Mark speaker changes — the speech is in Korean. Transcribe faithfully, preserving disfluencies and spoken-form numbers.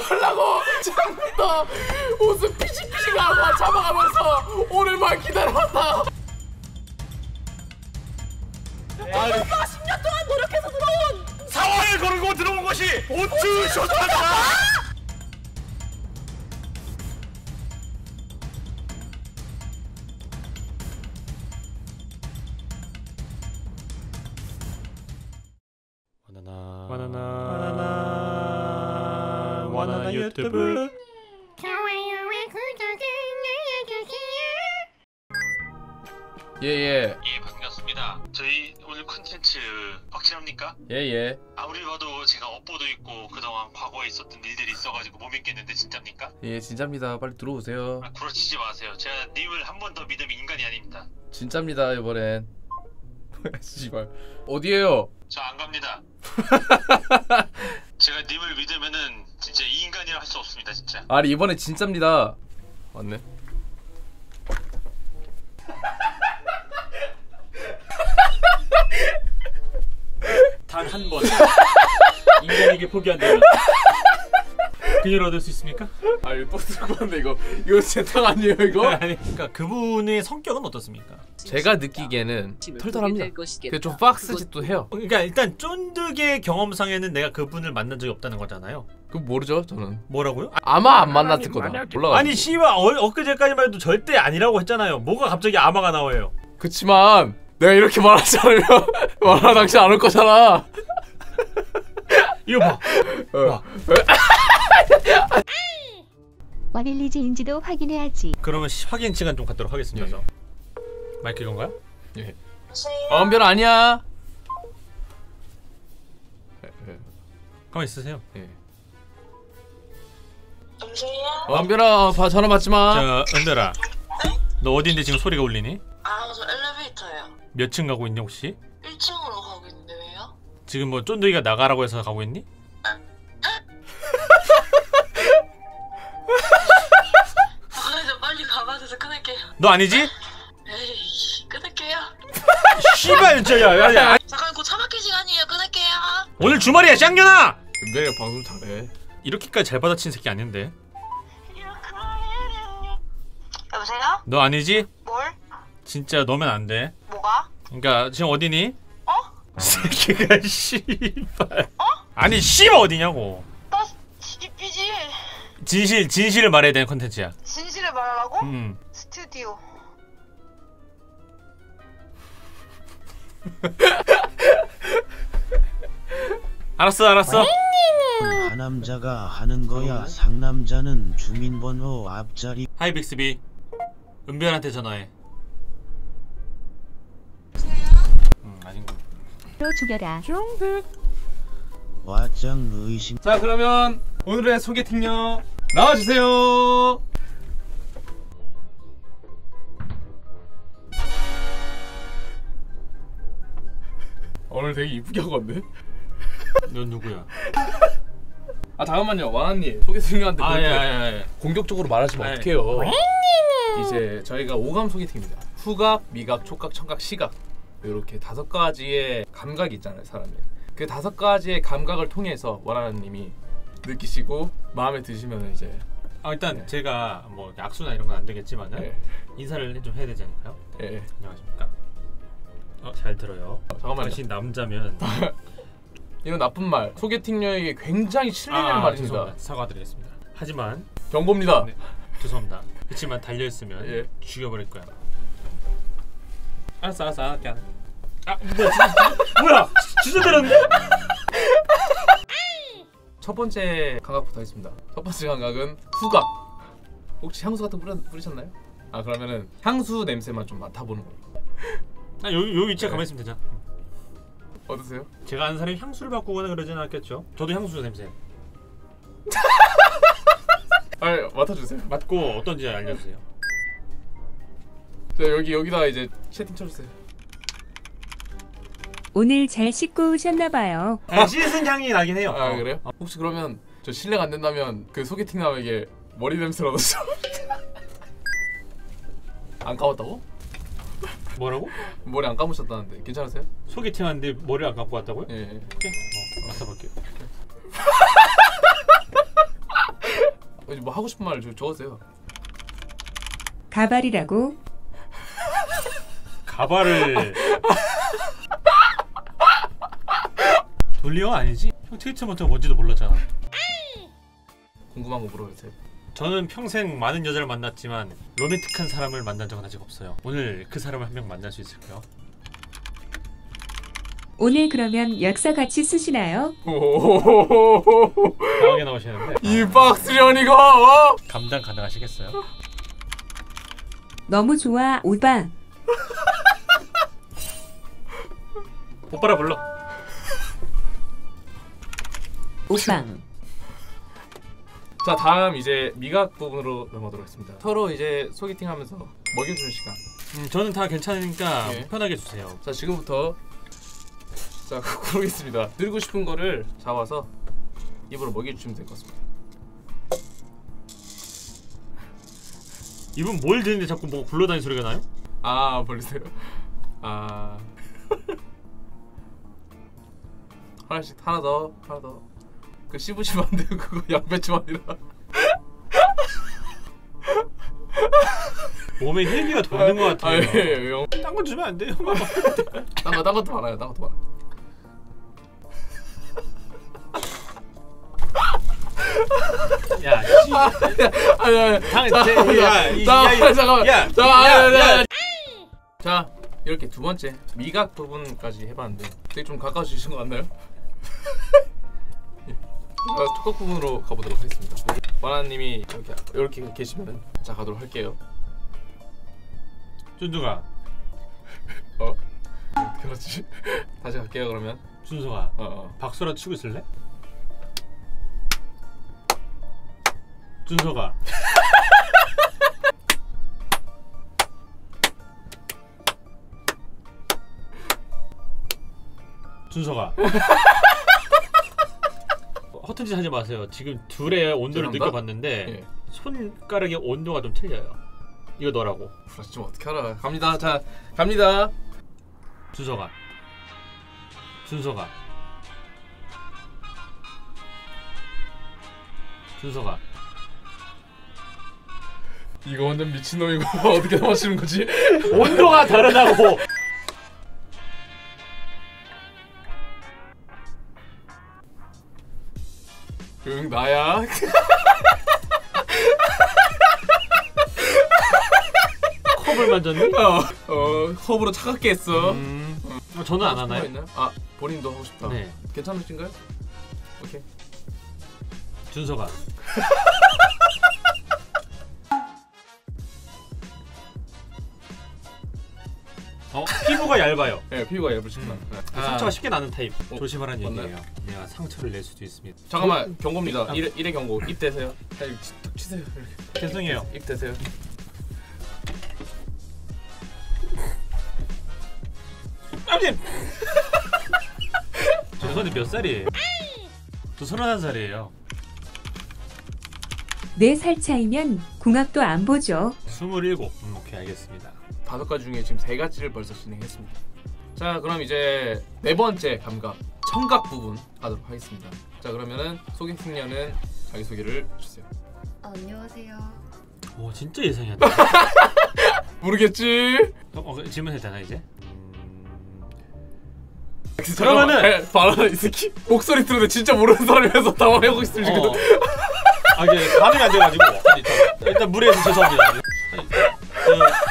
Speaker 1: 말라고. 처음부터 무슨 피식피식하고 잡아가면서 오늘만 기다려왔다.
Speaker 2: 아니 십 년 동안 노력해서 들어온
Speaker 3: 사활을 걸고 들어온 것이 오츠 쇼타다.
Speaker 4: 바나나
Speaker 3: 바나나
Speaker 4: 바나나 바나나 유튜브.
Speaker 5: 좋아요와 구독을 눌러주세요.
Speaker 1: 예예.
Speaker 6: 예, 반갑습니다. 저희 오늘 콘텐츠 확실합니까?
Speaker 1: 예예.
Speaker 6: 아무리 봐도 제가 업보도 있고 그동안 과거에 있었던 일들이 있어가지고 못 믿겠는데 진짜입니까?
Speaker 1: 예 진짜입니다. 빨리 들어오세요.
Speaker 6: 아, 구라치지 마세요. 제가 님을 한 번 더 믿으면 인간이 아닙니다.
Speaker 1: 진짜입니다 이번엔. 씨발. 어디에요?
Speaker 6: 저 안 갑니다. 제가 님을 믿으면은 진짜 이 인간이라 할 수 없습니다 진짜.
Speaker 1: 아니 이번엔 진짜입니다. 맞네.
Speaker 4: 단 한 번 인간에게 포기한다면 그녀를 얻을 수 있습니까?
Speaker 1: 아 이거 또 들고 왔는데 이거 이거 제탕 아니에요 이거?
Speaker 4: 아니 그러니까 그분의 성격은 어떻습니까?
Speaker 1: 제가 느끼기에는 털털합니다. 근데 좀 박스 짓도 해요.
Speaker 4: 그러니까 일단 쫀득의 경험상에는 내가 그분을 만난 적이 없다는 거잖아요.
Speaker 1: 그거 모르죠 저는.
Speaker 4: 뭐라고요?
Speaker 1: 아마 안 만났을 거다. 몰라가지고.
Speaker 4: 아니 씨발 어, 엊그제까지만 해도 절대 아니라고 했잖아요. 뭐가 갑자기 아마가 나와요?
Speaker 1: 그치만 내가 이렇게 말하지 않으면 말하 당신 안 올 거잖아.
Speaker 4: 이거 봐.
Speaker 1: 어.
Speaker 5: 와릴리지인지도 확인해야지.
Speaker 4: 그러면 시, 확인 시간 좀 갖도록 하겠습니다.
Speaker 1: 예.
Speaker 4: 마이크 이건가요?
Speaker 1: 예. 어, 은별아 아니야.
Speaker 4: 가만 있으세요.
Speaker 1: 예.
Speaker 7: 여보세요?
Speaker 1: 어, 은별아 봐 전화 받지 마.
Speaker 4: 자, 은별아. 너 어디인데 지금 소리가 울리니?
Speaker 7: 아, 저 엘리베이터요.
Speaker 4: 몇 층 가고 있니 혹시?
Speaker 7: 일 층으로 가고 있는데 왜요?
Speaker 4: 지금 뭐 쫀득이가 나가라고 해서 가고 있니?
Speaker 7: 아, 저 빨리 가봐서 끊을게요.
Speaker 4: 너 아니지?
Speaker 7: 에이, 끊을게요.
Speaker 4: 씨발 진짜 야, 야, 야.
Speaker 7: 잠깐 곧 차 막힐 시간이에요. 끊을게요.
Speaker 4: 오늘 주말이야 쌍년아!
Speaker 1: 은별이가 방송 잘해.
Speaker 4: 이렇게까지 잘 받아친 새끼 아닌데.
Speaker 7: 여보세요?
Speaker 4: 너 아니지?
Speaker 7: 뭘?
Speaker 4: 진짜 너면 안 돼.
Speaker 7: 뭐가?
Speaker 4: 그러니까 지금 어디니?
Speaker 7: 어?
Speaker 4: 새끼가 씨발. 어? 아니 씨발 어디냐고.
Speaker 7: 나 씨삐지.
Speaker 4: 진실 진실을 말해야 되는 컨텐츠야.
Speaker 7: 진실을 말하라고?
Speaker 4: 음.
Speaker 7: 스튜디오.
Speaker 4: 알았어 알았어.
Speaker 8: 하남자가 하는 거야. 상남자는 주민번호 앞자리.
Speaker 4: 하이 빅스비. 은별한테 전화해. 음 아닌가.
Speaker 5: 로 죽여라.
Speaker 8: 와짱 의심.
Speaker 1: 자 그러면 오늘의 소개팅녀 나와주세요. 오늘 되게 이쁘게 하고 왔네.
Speaker 4: 넌 누구야?
Speaker 1: 아 잠깐만요 왕한님 소개팅녀한테
Speaker 4: 아,
Speaker 1: 그렇게
Speaker 4: 예, 예, 예.
Speaker 1: 공격적으로 말하시면
Speaker 4: 아, 예.
Speaker 1: 어떡해요. 이제 저희가 오감 소개팅입니다. 후각, 미각, 촉각, 청각, 시각 이렇게 다섯 가지의 감각이 있잖아요 사람이. 그 다섯 가지의 감각을 통해서 원하는님이 느끼시고 마음에 드시면 이제
Speaker 4: 아 일단
Speaker 1: 네.
Speaker 4: 제가 뭐 악수나 이런 건 안 되겠지만은
Speaker 1: 네.
Speaker 4: 인사를 좀 해야 되지 않을까요?
Speaker 1: 예.
Speaker 4: 안녕하십니까. 어, 잘 들어요.
Speaker 1: 어, 잠깐만요.
Speaker 4: 당신 남자면
Speaker 1: 이건 나쁜 말. 소개팅녀에게 굉장히 실례되는
Speaker 4: 아,
Speaker 1: 말입니다.
Speaker 4: 죄송합니다. 사과드리겠습니다. 하지만
Speaker 1: 경고입니다.
Speaker 4: 네, 죄송합니다. 그렇지만 달려 있으면
Speaker 1: 예.
Speaker 4: 죽여버릴 거야. 알았어, 알았어, 알았게. 아, 뭐야, 진짜, 뭐야, 진짜 때렸네.
Speaker 1: 첫 번째 감각부터 하겠습니다. 첫 번째 감각은 후각. 혹시 향수 같은 거 뿌려, 뿌리셨나요? 아 그러면은 향수 냄새만 좀 맡아보는 걸로.
Speaker 4: 아, 여기 여기 위치에
Speaker 1: 네.
Speaker 4: 가만히 있으면 되잖아.
Speaker 1: 어떠세요?
Speaker 4: 제가 아는 사람이 향수를 바꾸거나 그러진 않겠죠. 저도 향수 냄새.
Speaker 1: 아 맡아주세요.
Speaker 4: 맡고 어떤지 알려주세요.
Speaker 1: 자 여기 여기다가 이제 채팅 쳐주세요.
Speaker 9: 오늘 잘 씻고 오셨나봐요.
Speaker 4: 아, 씻은 향이 나긴 해요.
Speaker 1: 아
Speaker 4: 어.
Speaker 1: 그래요? 혹시 그러면 저 실례가 안 된다면 그 소개팅남에게 머리 냄새라도 좀. 안 감았다고?
Speaker 4: 뭐라고?
Speaker 1: 머리 안 감으셨다는데 괜찮으세요?
Speaker 4: 소개팅 하는데 머리를 안 감고 왔다고요?
Speaker 1: 예. 예.
Speaker 4: 오케이. 어, 맡아볼게요.
Speaker 1: 뭐 하고 싶은 말 적으세요.
Speaker 9: 가발이라고?
Speaker 4: 가발을 돌리형 아니지? 형 트리트먼트가 뭔지도 몰랐잖아.
Speaker 1: 궁금한 거 물어보세요.
Speaker 4: 저는 평생 많은 여자를 만났지만 로맨틱한 사람을 만난 적은 아직 없어요. 오늘 그 사람을 한 명 만날 수 있을까요?
Speaker 9: 오늘 그러면 역사 같이 쓰시나요?
Speaker 4: 강하게 나오시는데
Speaker 1: 이 박스련 이거
Speaker 4: 감당 가능하시겠어요?
Speaker 9: 너무 좋아 오빠.
Speaker 4: 오빠라 불러.
Speaker 9: 오빠.
Speaker 1: 자 다음 이제 미각 부분으로 넘어가도록 하겠습니다. 서로 이제 소개팅하면서 먹여주는 시간.
Speaker 4: 음, 저는 다 괜찮으니까
Speaker 1: 예.
Speaker 4: 편하게 주세요.
Speaker 1: 자 지금부터 자 고르겠습니다. 드리고 싶은 거를 잡아서 입으로 먹여주시면 될 것 같습니다.
Speaker 4: 이분 뭘 드는데 자꾸 뭐 굴러다니는 소리가 나요?
Speaker 1: 아 벌리세요. 아 하나씩 하나 더 하나 더. 그 씹으시면 안 돼요. 그거 양배추 아니라.
Speaker 4: 몸에 헬기가 도는 것 같아요.
Speaker 1: 아예 형.
Speaker 4: 딴 거 주면 안 돼요.
Speaker 1: 딴거 딴 것도 많아요. 딴 것도 많아.
Speaker 4: 야, 씨.
Speaker 1: 아니 아니.
Speaker 4: 당,
Speaker 1: 자,
Speaker 4: 제, 야, 이,
Speaker 1: 자,
Speaker 4: 야, 이,
Speaker 1: 잠깐만.
Speaker 4: 야,
Speaker 1: 자,
Speaker 4: 야,
Speaker 1: 야,
Speaker 4: 야,
Speaker 1: 야. 자 이렇게 두 번째 미각 부분까지 해봤는데 되게 좀 가까워지신 것 같나요? 제가 촉각 부분으로 가보도록 하겠습니다. 와나님이 이렇게 이렇게 계시면 자 가도록 할게요.
Speaker 4: 준수가,
Speaker 1: 어? 그렇지. 다시 갈게요 그러면.
Speaker 4: 준수가,
Speaker 1: 어, 어.
Speaker 4: 박수라도 치고 있을래? 준서가. 준서가. 허튼 짓 하지 마세요. 지금 둘의 온도를
Speaker 1: 죄송합니다.
Speaker 4: 느껴봤는데
Speaker 1: 예.
Speaker 4: 손가락의 온도가 좀 틀려요. 이거 너라고.
Speaker 1: 브라시 좀 어떻게 알아? 갑니다. 자 갑니다.
Speaker 4: 준서가. 준서가. 준서가.
Speaker 1: 이거 완전 미친놈이고 어떻게 맞추는 거지?
Speaker 4: 온도가 다르다고.
Speaker 1: 응 나야.
Speaker 4: 컵을 만졌니?
Speaker 1: 어, 어 컵으로 차갑게 했어.
Speaker 4: 음, 어, 저는 안 하나요?
Speaker 1: 있나요? 아 본인도 하고 싶다.
Speaker 4: 네.
Speaker 1: 괜찮으신가요? 오케이.
Speaker 4: 준서가. 어? 피부가 얇아요.
Speaker 1: 네 피부가 얇으시구나.
Speaker 4: 음.
Speaker 1: 네.
Speaker 4: 상처가 쉽게 나는 타입.
Speaker 1: 어,
Speaker 4: 조심하라는
Speaker 1: 맞나요?
Speaker 4: 얘기예요. 내가 상처를 낼 수도 있습니다.
Speaker 1: 잠깐만 경고입니다.
Speaker 4: 아.
Speaker 1: 일회 일회 경고. 입 대세요. 자, 이거 치- 툭 치세요. 이렇게.
Speaker 4: 죄송해요.
Speaker 1: 입 대세요.
Speaker 4: 아버님! 죄송한데 몇 살이에요? 저 서른한 살이에요.
Speaker 9: 네 살 차이면 궁합도 안 보죠.
Speaker 4: 스물일곱. 음, 오케이 알겠습니다.
Speaker 1: 다섯 가지 중에 지금 세 가지를 벌써 진행했습니다. 자 그럼 이제 네 번째 감각 청각 부분 하도록 하겠습니다. 자 그러면은 소개팅녀는 자기 소개를 주세요.
Speaker 10: 안녕하세요.
Speaker 4: 오 진짜 예상이 안 돼.
Speaker 1: 모르겠지.
Speaker 4: 어, 어, 질문해도 되나 이제?
Speaker 1: 그러면은 봐라 이 새끼 목소리 들으면 진짜 모르는 사람이라서 당황하고 있을 지금.
Speaker 4: 어. 아 이게 반응이 안 돼가지고 일단, 일단 무리해서 죄송합니다. 아니, 그,